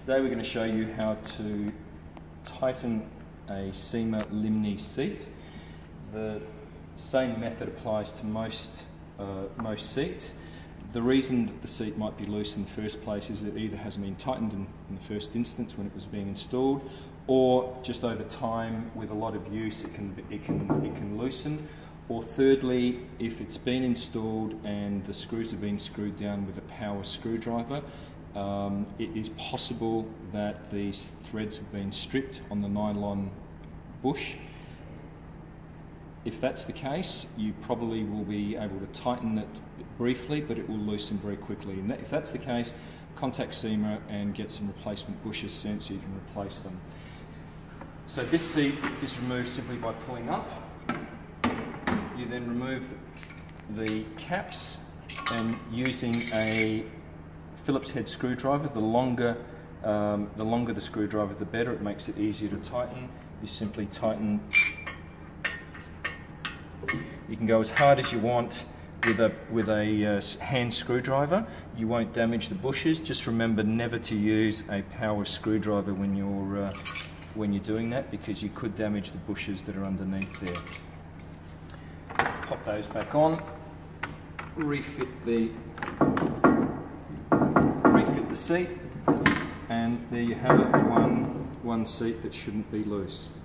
Today we're going to show you how to tighten a Seamer Limney seat. The same method applies to most seats. The reason that the seat might be loose in the first place is it either hasn't been tightened in the first instance when it was being installed, or just over time with a lot of use it can loosen. Or thirdly, if it's been installed and the screws have been screwed down with a power screwdriver, it is possible that these threads have been stripped on the nylon bush. If that's the case, you probably will be able to tighten it briefly, but it will loosen very quickly. And if that's the case, contact Seamer and get some replacement bushes sent so you can replace them. So this seat is removed simply by pulling up. You then remove the caps and using a Phillips head screwdriver. The longer the screwdriver, the better. It makes it easier to tighten. You simply tighten. You can go as hard as you want with a hand screwdriver. You won't damage the bushes. Just remember never to use a power screwdriver when you're doing that, because you could damage the bushes that are underneath there. Pop those back on. Refit the seat, and there you have it. One seat that shouldn't be loose.